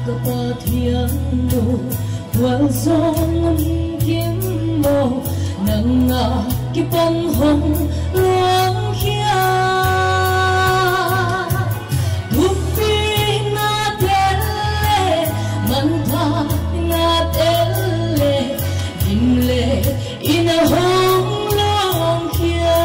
có thiên đồ quang sông kiếm mồ nâng ngà cái bông hồng luống khia thúc phi na tele man tha na tele in le in a home luống khia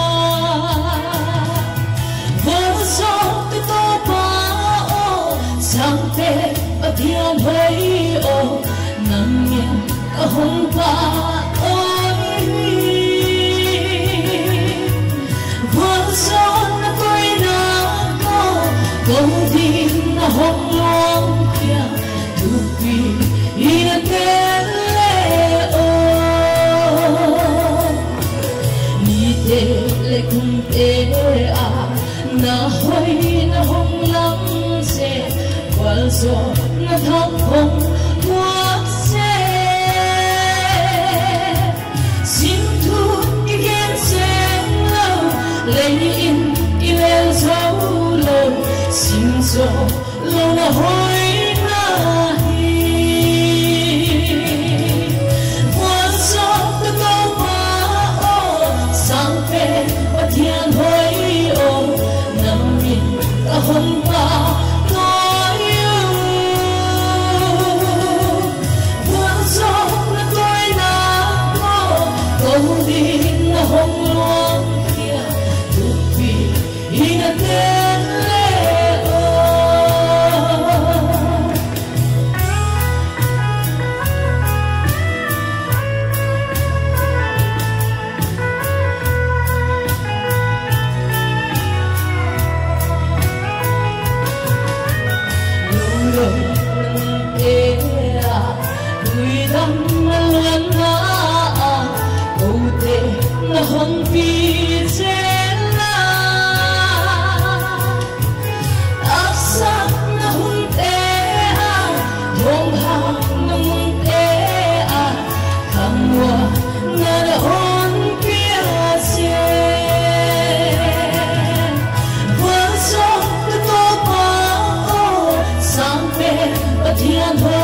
vô số cái tô ba ô sang te ở thiên hơi ô nắng nhẹ ở hồng ba công tin na hong long kia tupi ina tele o ni tele kum te a na hoi na hong lam se qual so na thang hong wa se sim tu igen sen lo lay in ilel so lo sim so lo na hoi na hi quan so to go pa o sang pe pa thiên hoi o nam min ka hong pa nói yêu quan so na tôi na có câu đi na hong luang kia tu pi ina te hồng phi trên la áp sát na hung te a hong hang na hung te a kham hoa na da hon pia se hoa so to pa o sang pe pa thiên